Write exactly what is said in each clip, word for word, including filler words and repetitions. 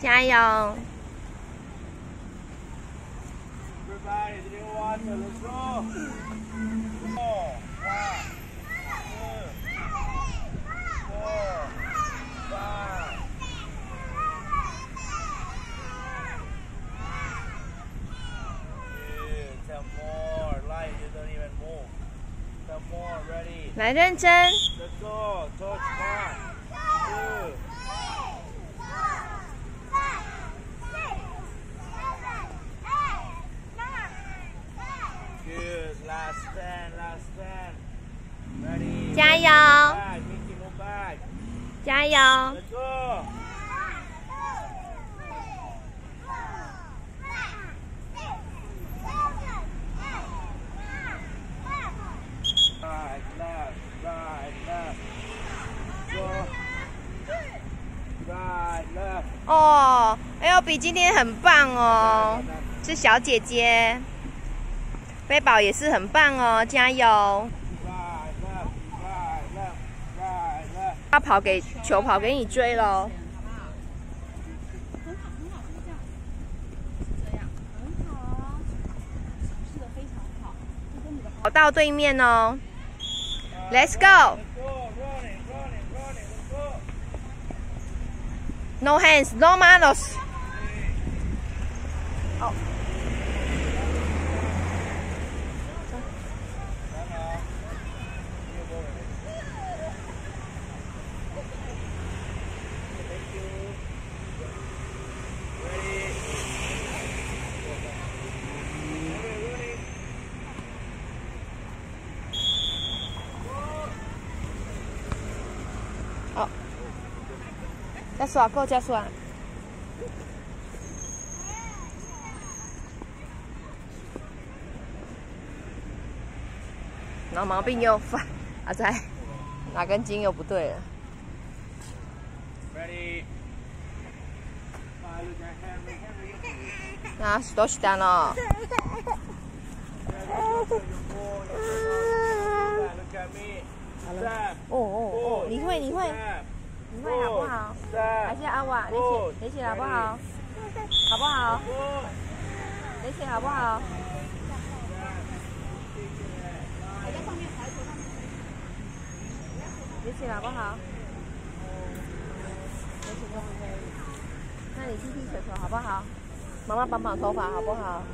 加油！ Everybody, drink water. Let's go. Four, one, two, four, five. Good. Ten more. Light, you don't even move. Ten more. Ready. 来，认真。 Let's go. Touch one, two. Good. Last ten. Last ten. Ready. 加油！ Back. Mickey, move back. 加油！ Let's go. Right, left, right, left. Go. Right, left. 哦 ，L B 今天很棒哦，是小姐姐。飞宝也是很棒哦，加油！ Right, left, right, left, right, left. 要跑给球跑给你追喽。 很好，很好，就这样，是这样，很好啊，是的，非常好，就跟你的跑到对面哦 ，Let's go. Let's go. Running, running, running. Let's go. No hands, no manos. 哦。 好，加速啊，够加速啊！脑毛病又犯，阿仔，哪根筋又不对了？ Ready. Five, look at Henry, Henry. 那都是单哦。 Look at me. Step. 哦哦哦，你会你会 Step. 你会好不好？还是阿瓦，你写你写好不好？好不好？你写好不好？你写好不好？你写可不可以？那你踢踢球球好不好？妈妈绑绑头发好不好？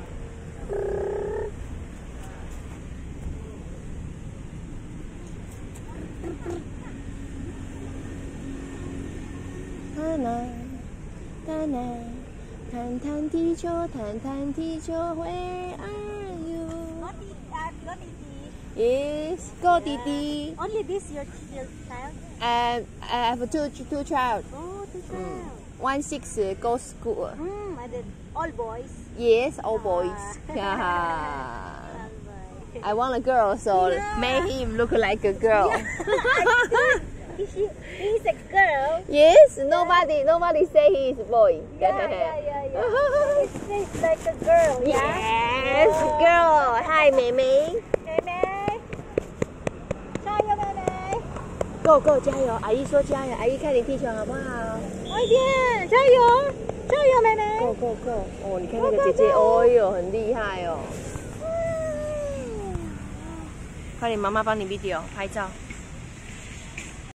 哒啦哒啦，弹弹踢球，弹弹踢球 ，Where are you? Go Didi. Yes, go Didi. Only this your your child? And I have two two child. Oh, two child. One six go school. Hmm, and then all boys. Yes, all boys. All boys. I want a girl, so Yeah. make him look like a girl. He, he's a girl. Yes, nobody nobody say he is a boy. Yeah, yeah, yeah, yeah. It tastes like a girl. Yeah. Yes, girl. Hi, 妹妹。 妹妹，加油，妹妹！ Go go， 加油！阿姨说加油，阿姨看你踢球好不好快点，加油，加油，妹妹！ ？Go go go！ 哦，你看那个姐姐，哦哟，很厉害哦。快点，妈妈帮你 video 拍照。